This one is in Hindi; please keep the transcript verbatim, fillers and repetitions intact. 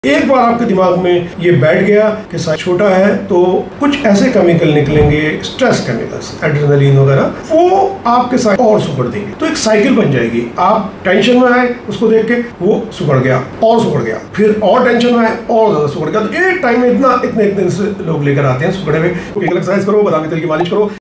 एक बार आपके दिमाग में ये बैठ गया कि साइज छोटा है तो कुछ ऐसे केमिकल निकलेंगे, स्ट्रेस केमिकल्स, एड्रेनलिन वगैरह, वो आपके साइज और सुगड़ देंगे। तो एक साइकिल बन जाएगी। आप टेंशन में आए, उसको देख के वो सुगड़ गया और सुगड़ गया, फिर और टेंशन में आए और ज्यादा सुगड़ गया। तो एक टाइम में इतना इतने इतने से लोग लेकर आते हैं सुगड़े हुए। एक्सरसाइज करो, बादामी तेल की मालिश करो।